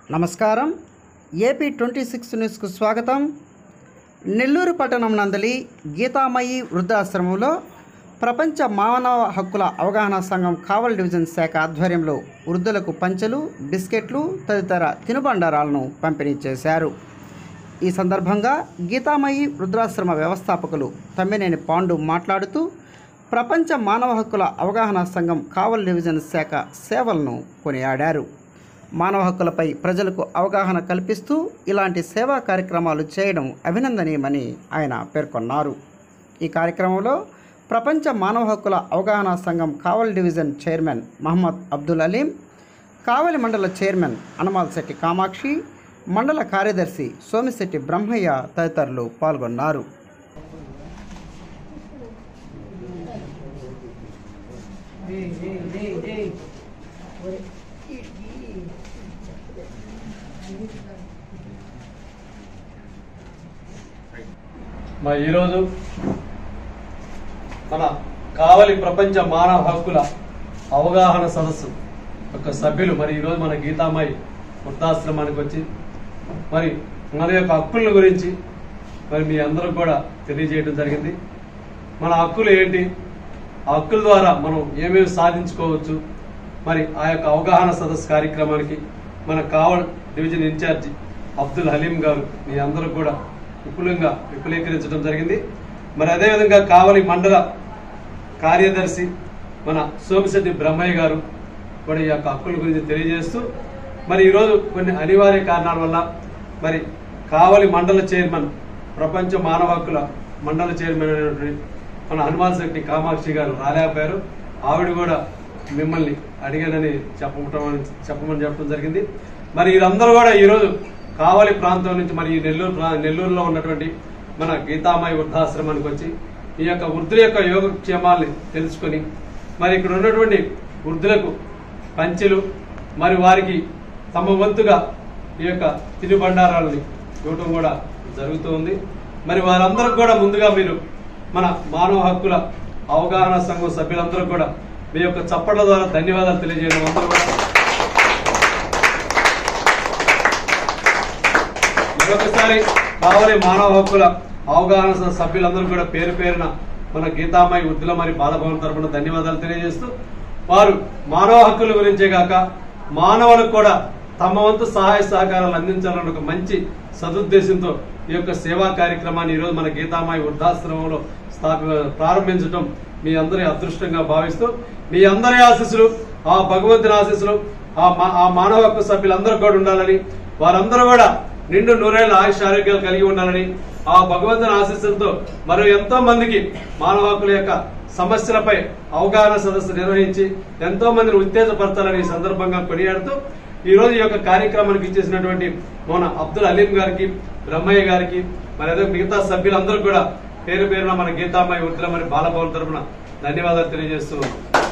నమస్కారం. ఏపీ 26 న్యూస్కు స్వాగతం. నెల్లూరు పట్టణం నందలి గీతామయి వృద్ధాశ్రమంలో ప్రపంచ మానవ హక్కుల అవగాహన సంఘం కావలి డివిజన్ శాఖ ఆధ్వర్యంలో వృద్ధులకు పంచెలు, బిస్కెట్లు తదితర తినుబండారాలను పంపిణీ చేశారు. ఈ సందర్భంగా గీతామయి వృద్ధాశ్రమ వ్యవస్థాపకులు తమ్మినేని పాండు మాట్లాడుతూ ప్రపంచ మానవ హక్కుల అవగాహన సంఘం కావలి డివిజన్ శాఖ సేవలను కొనియాడారు. మానవ హక్కులపై ప్రజలకు అవగాహన కల్పిస్తూ ఇలాంటి సేవా కార్యక్రమాలు చేయడం అభినందనీయమని ఆయన పేర్కొన్నారు. ఈ కార్యక్రమంలో ప్రపంచ మానవ హక్కుల అవగాహన సంఘం కావలి డివిజన్ చైర్మన్ మహమ్మద్ అబ్దుల్ అలీం, కావలి మండల చైర్మన్ అనమాల్శెట్టి కామాక్షి, మండల కార్యదర్శి సోమిశెట్టి బ్రహ్మయ్య తదితరులు పాల్గొన్నారు. ఈరోజు మన కావలి ప్రపంచ మానవ హక్కుల అవగాహన సదస్సు యొక్క సభ్యులు ఈరోజు మన గీతామయి వృద్ధాశ్రమానికి వచ్చి మన యొక్క హక్కుల గురించి మీ అందరూ కూడా తెలియజేయడం జరిగింది. మన హక్కులు ఏంటి, ఆ హక్కుల ద్వారా మనం ఏమేమి సాధించుకోవచ్చు, ఆ యొక్క అవగాహన సదస్సు కార్యక్రమానికి మన కావలి డివిజన్ ఇన్ఛార్జి అబ్దుల్ హలీం గారు మీ అందరూ కూడా విపులీకరించడం జరిగింది. అదేవిధంగా కావలి మండల కార్యదర్శి మన సోమిశెట్టి బ్రహ్మయ్య గారు కూడా ఈ యొక్క హక్కుల గురించి తెలియజేస్తూ ఈరోజు కొన్ని అనివార్య కారణాల వల్ల కావలి మండల చైర్మన్, ప్రపంచ మానవ హక్కుల మండల చైర్మన్ అయినటువంటి మన హనుమాన్శెట్టి కామాక్షి గారు రాలేకపోయారు. ఆవిడ కూడా మిమ్మల్ని అడిగానని చెప్పమని చెప్పడం జరిగింది. వీరందరూ కూడా ఈరోజు కావలి ప్రాంతం నుంచి ఈ నెల్లూరులో ఉన్నటువంటి మన గీతామయి వృద్ధాశ్రమానికి వచ్చి ఈ యొక్క వృద్ధుల యొక్క యోగక్షేమాల్ని తెలుసుకొని ఇక్కడ ఉన్నటువంటి వృద్ధులకు పంచెలు వారికి తమ వంతుగా ఈ యొక్క తినుబండారాలని ఇవ్వటం కూడా జరుగుతుంది. వారందరూ కూడా ముందుగా మీరు మన మానవ హక్కుల అవగాహన సంఘం సభ్యులందరూ కూడా మీ యొక్క చప్పట్ల ద్వారా ధన్యవాదాలు తెలియజేయడం. అందరూ కూడా మరొకసారి కావలి మానవ హక్కుల అవగాహన సభ్యులందరూ కూడా పేరు పేరున మన గీతామయి వృద్ధుల బాలభవన్ తరపున ధన్యవాదాలు తెలియజేస్తూ వారు మానవ హక్కుల గురించే కాక మానవులకు కూడా తమ వంతు సహాయ సహకారాలు అందించాలని ఒక మంచి సదుద్దేశంతో ఈ యొక్క సేవా కార్యక్రమాన్ని ఈరోజు మన గీతామయి వృద్ధాశ్రమంలో ప్రారంభించడం మీ అందరి అదృష్టంగా భావిస్తూ మీ అందరి ఆశీస్సులు, ఆ భగవంతుని ఆశీస్సులు ఆ మానవ హక్కు సభ్యులందరూ కూడా ఉండాలని, వారందరూ కూడా నిండు నూరేళ్ల ఆయుష్ ఆరోగ్యాలు కలిగి ఉండాలని, ఆ భగవంతుని ఆశీస్సులతో ఎంతో మందికి మానవ హక్కుల యొక్క సమస్యలపై అవగాహన సదస్సు నిర్వహించి ఎంతో మందిని ఉత్తేజపరచాలని ఈ సందర్భంగా కొనియాడుతూ ఈ రోజు ఈ యొక్క కార్యక్రమానికి ఇచ్చేసినటువంటి మన అబ్దుల్ అలీం గారికి, బ్రహ్మయ్య గారికి అదే మిగతా సభ్యులందరూ కూడా పేరు పేరున మన గీతామయి వృద్ధుల బాలభవన్ తరపున ధన్యవాదాలు తెలియజేస్తూ